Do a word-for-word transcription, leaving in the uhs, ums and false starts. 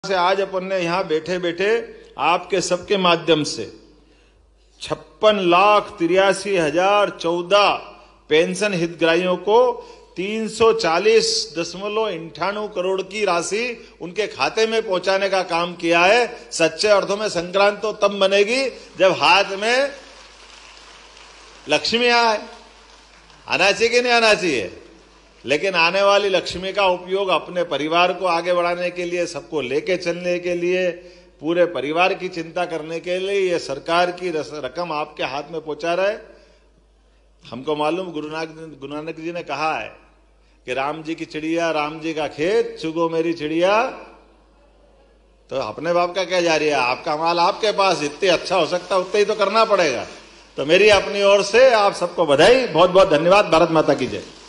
से आज अपन ने यहां बैठे बैठे आपके सबके माध्यम से छप्पन लाख तिरासी हजार चौदह पेंशन हितग्राहियों को तीन सौ चालीस दशमलव अंठानवे करोड़ की राशि उनके खाते में पहुंचाने का काम किया है। सच्चे अर्थों में संक्रांत तो तब बनेगी जब हाथ में लक्ष्मी आए। आना चाहिए कि नहीं आना चाहिए? लेकिन आने वाली लक्ष्मी का उपयोग अपने परिवार को आगे बढ़ाने के लिए, सबको लेके चलने के लिए, पूरे परिवार की चिंता करने के लिए ये सरकार की रकम आपके हाथ में पहुंचा रहा है। हमको मालूम गुरु नानक गुरु नानक जी ने कहा है कि राम जी की चिड़िया, राम जी का खेत, चुगो मेरी चिड़िया। तो अपने बाप का क्या जा रही है? आपका माल आपके पास जितने अच्छा हो सकता है उतना ही तो करना पड़ेगा। तो मेरी अपनी ओर से आप सबको बधाई, बहुत बहुत धन्यवाद। भारत माता की जय।